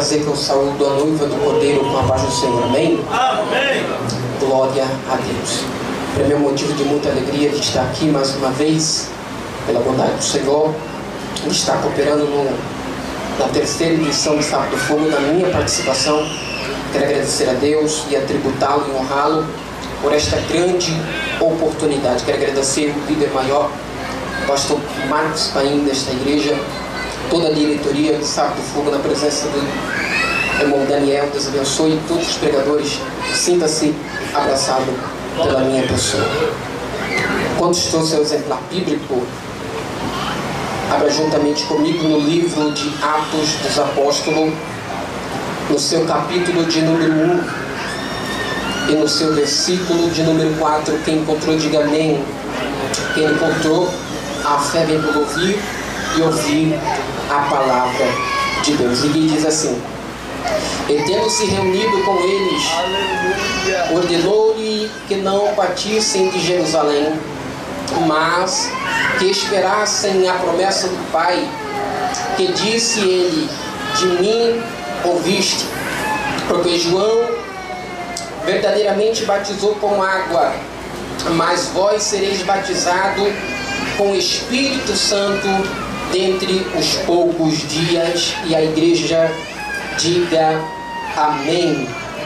prazer que eu saúdo a noiva do Cordeiro com a paz do Senhor. Amém? Amém. Glória a Deus. Para mim é um motivo de muita alegria de estar aqui mais uma vez, pela bondade do Senhor, de estar cooperando na terceira edição do Sábado do Fogo, na minha participação. Quero agradecer a Deus e tributá-lo e honrá-lo por esta grande oportunidade. Quero agradecer o líder maior, o pastor Marcos Paim desta igreja, toda a diretoria do Sábado do Fogo, na presença do irmão Daniel. Deus abençoe todos os pregadores. Sinta-se abraçado pela minha pessoa. Quando estou seu exemplar bíblico, abra juntamente comigo no livro de Atos dos Apóstolos, no seu capítulo de número 1 e no seu versículo de número 4. Quem encontrou, diga amém. Quem encontrou, a fé vem por ouvir e ouvir a palavra de Deus. E diz assim: e tendo se reunido com eles, ordenou-lhe que não partissem de Jerusalém, mas que esperassem a promessa do Pai, que disse ele: de mim ouviste, porque João verdadeiramente batizou com água, mas vós sereis batizados com o Espírito Santo dentre os poucos dias. E a igreja diga amém.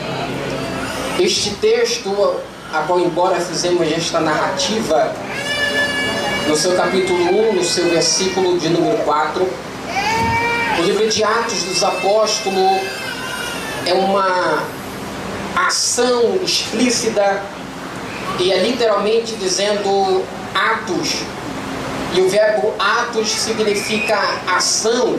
Este texto, a qual embora fizemos esta narrativa, no seu capítulo 1, no seu versículo de número 4, o livro de Atos dos Apóstolos é uma ação explícita e é literalmente dizendo atos. E o verbo atos significa ação.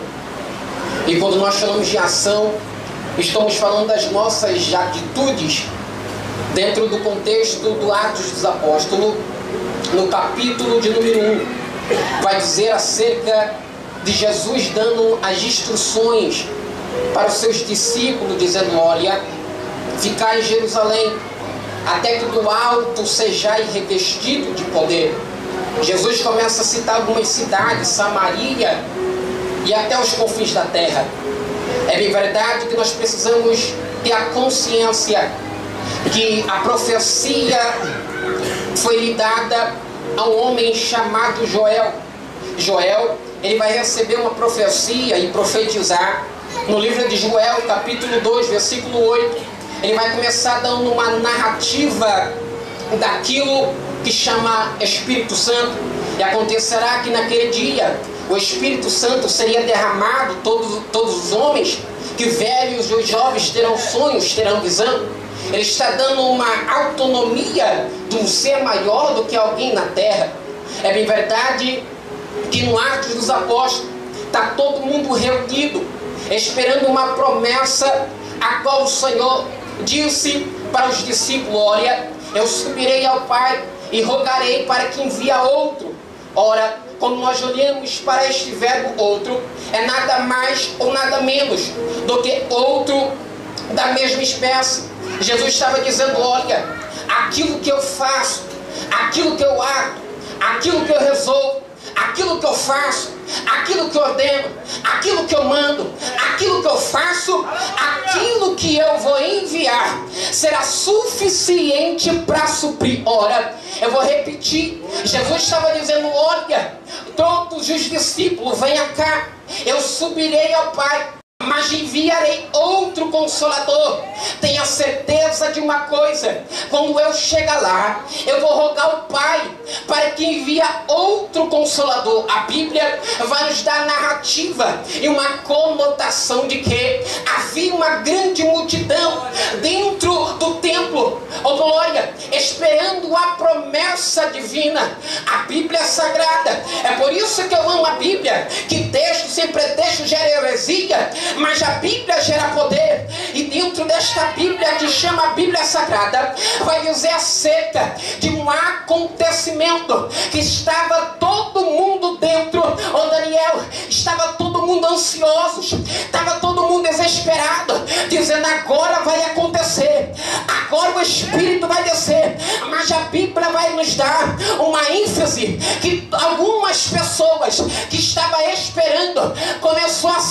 E quando nós falamos de ação, estamos falando das nossas atitudes dentro do contexto do Atos dos Apóstolos. No capítulo de número 1, vai dizer acerca de Jesus dando as instruções para os seus discípulos, dizendo: olha, ficai em Jerusalém, até que do alto sejais revestido de poder. Jesus começa a citar algumas cidades, Samaria e até os confins da terra. É bem verdade que nós precisamos ter a consciência que a profecia foi lhe dada a um homem chamado Joel. Joel, ele vai receber uma profecia e profetizar no livro de Joel, capítulo 2, versículo 8. Ele vai começar dando uma narrativa daquilo que chama Espírito Santo. E acontecerá que naquele dia o Espírito Santo seria derramado, todos os homens, que velhos e os jovens terão sonhos, terão visão. Ele está dando uma autonomia de um ser maior do que alguém na terra. É bem verdade que no Atos dos Apóstolos está todo mundo reunido, esperando uma promessa, a qual o Senhor disse para os discípulos: olha, eu subirei ao Pai e rogarei para que envie outro. Ora, quando nós olhamos para este verbo outro, é nada mais ou nada menos do que outro da mesma espécie. Jesus estava dizendo: olha, aquilo que eu faço, aquilo que eu hago, aquilo que eu resolvo, aquilo que eu faço, aquilo que eu ordeno, aquilo que eu mando, aquilo que eu faço, aquilo que eu vou enviar, será suficiente para suprir. Ora, eu vou repetir. Jesus estava dizendo: olha, todos os discípulos, venham cá, eu subirei ao Pai, mas enviarei outro Consolador. Tenha certeza de uma coisa: quando eu chegar lá, eu vou rogar ao Pai para que envie outro Consolador. A Bíblia vai nos dar narrativa e uma conotação de que havia uma grande multidão dentro do templo, oh glória, esperando a promessa divina, a Bíblia Sagrada. É por isso que eu amo a Bíblia, que texto sem pretexto gera heresia, mas a Bíblia gera poder. E dentro desta Bíblia, que chama a Bíblia Sagrada, vai dizer acerca de um acontecimento que estava todo mundo dentro. Ô Daniel, estava todo mundo ansioso, estava todo mundo desesperado, dizendo: agora vai acontecer, agora o Espírito vai descer. Mas a Bíblia vai nos dar uma ênfase que algumas pessoas que estavam esperando começou a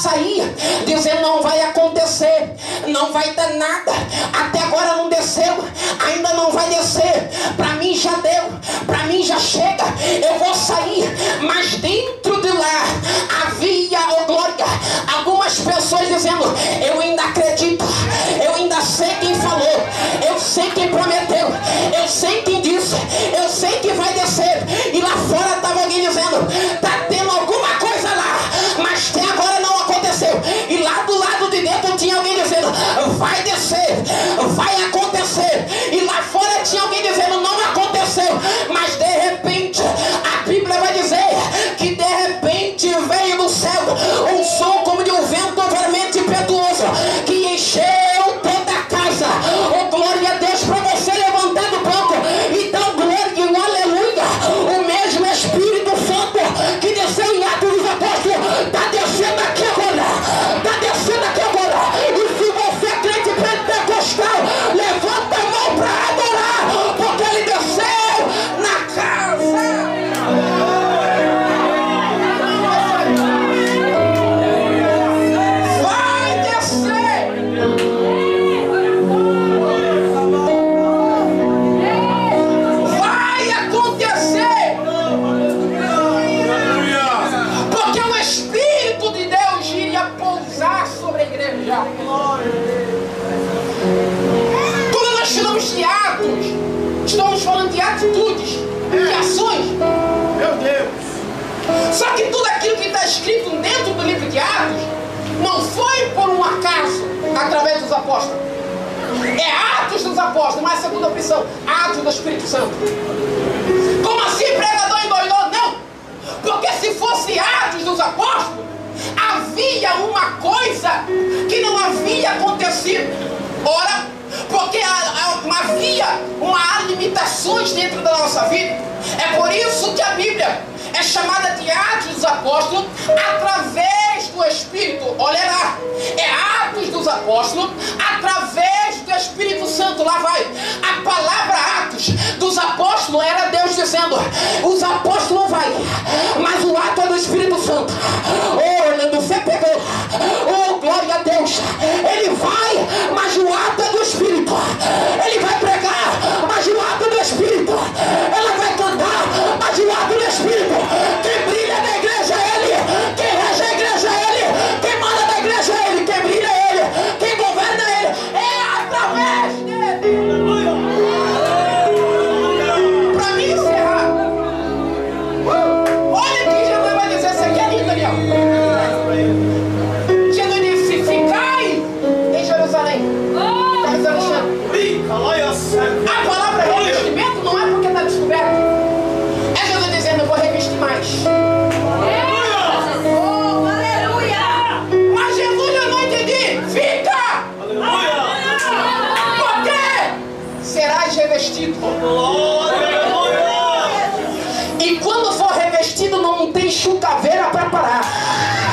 sair, dizendo: não vai acontecer, não vai dar nada, até agora não desceu, ainda não vai descer, para mim já deu, para mim já chega, eu vou sair. Mas dentro de lá havia, oh glória, algumas pessoas dizendo: eu ainda acredito, eu ainda sei quem falou, eu sei quem prometeu, eu sei quem disse, eu sei que vai descer. E lá fora estava alguém dizendo: está tendo alguma coisa lá, mas até agora não aconteceu. E lá do lado de dentro tinha alguém dizendo: vai descer, vai acontecer. E lá fora tinha alguém dizendo: não aconteceu. Mas de repente a Bíblia vai dizer que de repente veio do céu um som como de um vento vermente impetuoso, que encheu toda a casa. Oh glória a Deus, para você levantar do banco e dar glória e um aleluia. O mesmo Espírito Santo que desceu em Atos dos Apóstolos está descendo aqui agora, está descendo aqui agora. E se você é crente pentecostal, levanta a mão para adorar, porque ele desceu na casa. Vai descer. Vai acontecer. Porque o Espírito de Deus iria pousar sobre a igreja. Quando nós falamos de atos, estamos falando de atitudes, de ações. Meu Deus! Só que tudo aquilo que está escrito dentro do livro de Atos não foi por um acaso através dos apóstolos. É Atos dos Apóstolos, mas a segunda opção, Atos do Espírito Santo. Como assim, pregador endoidou? Não! Porque se fosse Atos dos Apóstolos, havia uma coisa que não havia acontecido. Ora, porque havia limitações dentro da nossa vida. É por isso que a Bíblia é chamada de Atos dos Apóstolos através do Espírito. Olha lá, é Atos dos Apóstolos através do Espírito Santo. Lá vai, a palavra Atos dos Apóstolos era Deus dizendo: os apóstolos vai, mas o ato é do Espírito Santo. Oh, Orlando, você pegou. Oh, glória a Deus. Ele vai, mas o ato é do Espírito. Ele vai pregar, mas o ato é do Espírito. Ela vai cantar, mas o ato é do Espírito. Quem brilha na igreja é Ele, quem rege a igreja é Ele, quem manda na igreja é Ele, quem brilha é Ele, quem governa é Ele. É através dele. Para mim encerrar, olha que Jesus vai dizer. Isso aqui é lindo, Daniel. Jesus disse: ficai em Jerusalém. A palavra revestimento não é porque está descoberto. É Jesus dizendo: eu vou revestir mais. Oh, aleluia! Mas Jesus, eu não entendi. Fica! Porque serás revestido. E quando for revestido, não tem chucaveira para parar.